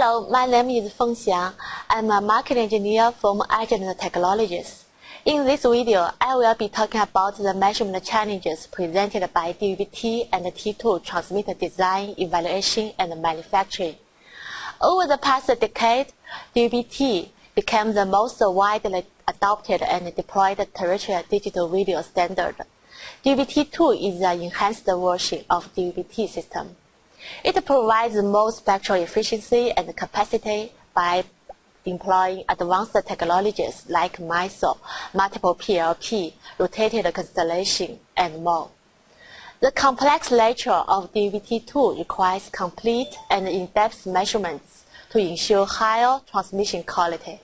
Hello, my name is Feng Xiang. I'm a marketing engineer from Agent Technologies. In this video, I will be talking about the measurement challenges presented by DVB-T and T2 transmitter design, evaluation, and manufacturing. Over the past decade, DVB-T became the most widely adopted and deployed terrestrial digital video standard. DVB-T2 is an enhanced version of DVB-T system. It provides more spectral efficiency and capacity by employing advanced technologies like MISO, multiple PLP, rotated constellation, and more. The complex nature of DVB-T2 requires complete and in-depth measurements to ensure higher transmission quality.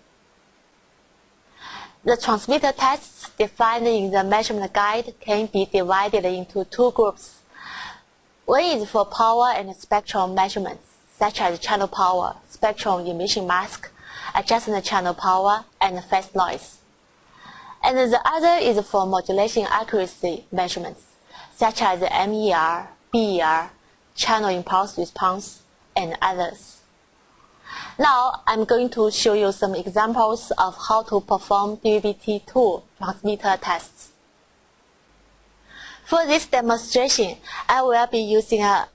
The transmitter tests defined in the measurement guide can be divided into two groups. One is for power and spectral measurements, such as channel power, spectral emission mask, adjustment channel power, and phase noise. And the other is for modulation accuracy measurements, such as MER, BER, channel impulse response, and others. Now, I'm going to show you some examples of how to perform DVB-T2 transmitter tests. For this demonstration, I will be using a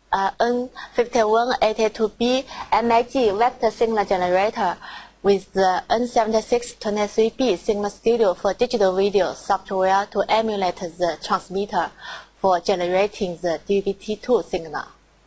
N5182B MIG vector signal generator with the N7623B Signal Studio for digital video software to emulate the transmitter for generating the DVB-T2 signal.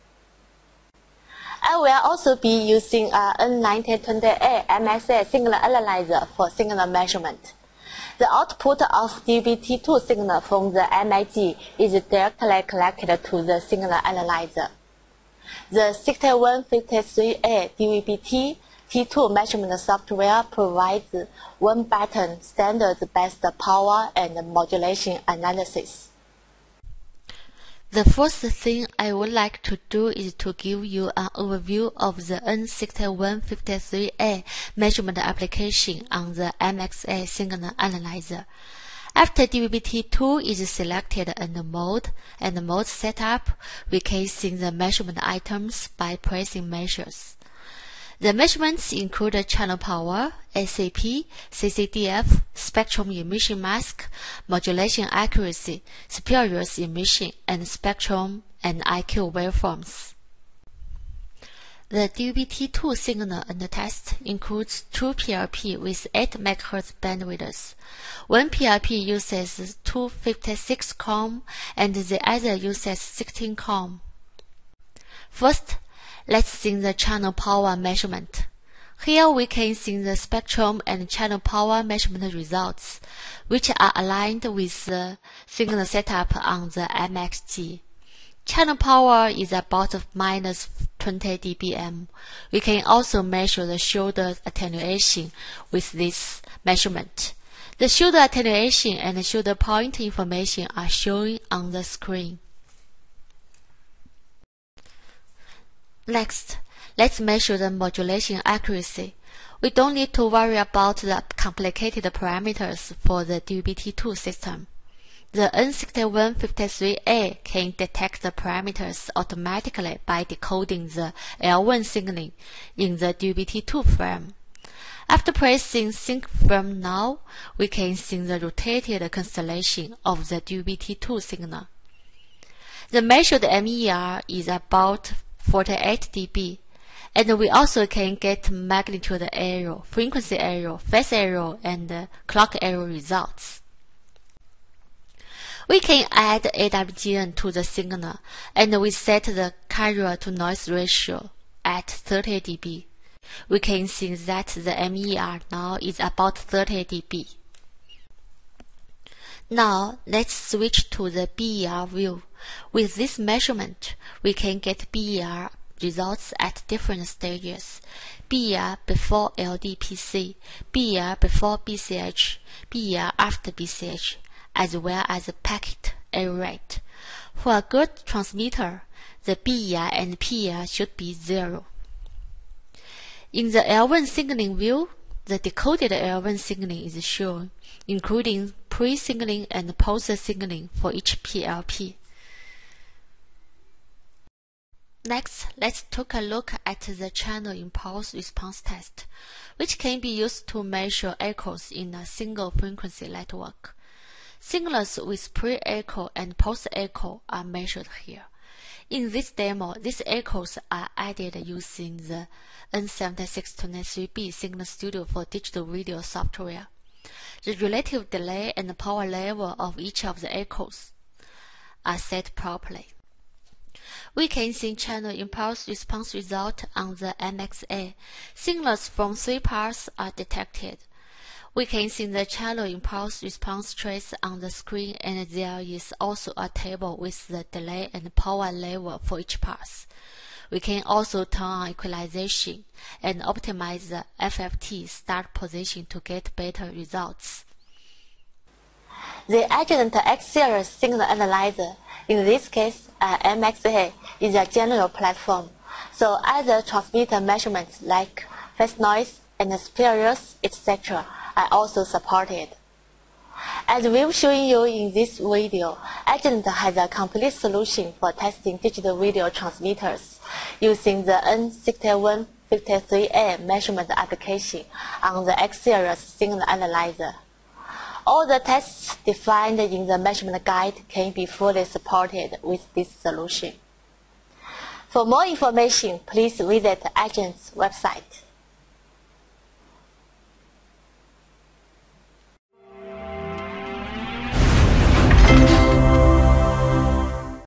I will also be using a N1928 MXA signal analyzer for signal measurement. The output of DVB-T2 signal from the MIG is directly collected to the signal analyzer. The 6153A DVB-T2 measurement software provides one-button standards-based power and modulation analysis. The first thing I would like to do is to give you an overview of the N6153A measurement application on the MXA signal analyzer. After DVB-T2 is selected and the mode setup, we can see the measurement items by pressing measures. The measurements include channel power, SAP, CCDF, spectrum emission mask, modulation accuracy, spurious emission, and spectrum and IQ waveforms. The DVB-T2 signal and test includes two PLP with 8 MHz bandwidth. One PLP uses 256 comm and the other uses 16 comm. First, let's see the channel power measurement. Here we can see the spectrum and channel power measurement results, which are aligned with the signal setup on the MXG. Channel power is about minus 20 dBm. We can also measure the shoulder attenuation with this measurement. The shoulder attenuation and shoulder point information are shown on the screen. Next, let's measure the modulation accuracy. We don't need to worry about the complicated parameters for the DVB-T2 system. The N6153A can detect the parameters automatically by decoding the L1 signaling in the DVB-T2 frame. After pressing Sync Frame Now, we can see the rotated constellation of the DVB-T2 signal. The measured MER is about 48 dB, and we also can get magnitude error, frequency error, phase error, and clock error results. We can add AWGN to the signal, and we set the carrier to noise ratio at 30 dB. We can see that the MER now is about 30 dB. Now, let's switch to the BER view. With this measurement, we can get BER results at different stages: BER before LDPC, BER before BCH, BER after BCH, as well as the packet error rate. For a good transmitter, the BER and PER should be 0. In the L1 signaling view, the decoded L1 signaling is shown, including pre-signaling and post-signaling for each PLP. Next, let's take a look at the channel impulse response test, which can be used to measure echoes in a single frequency network. Signals with pre-echo and post-echo are measured here. In this demo, these echoes are added using the N7623B Signal Studio for digital video software. The relative delay and power level of each of the echoes are set properly. We can see channel impulse response result on the MXA. Signals from 3 parts are detected. We can see the channel impulse response trace on the screen, and there is also a table with the delay and power level for each pass. We can also turn on equalization and optimize the FFT start position to get better results. The Agent X series signal analyzer, in this case, MXA, is a general platform, so other transmitter measurements like phase noise and spurious, etc. are also supported. As we've shown you in this video, Agent has a complete solution for testing digital video transmitters using the N6153A measurement application on the X series signal analyzer. All the tests defined in the measurement guide can be fully supported with this solution. For more information, please visit Agent's website.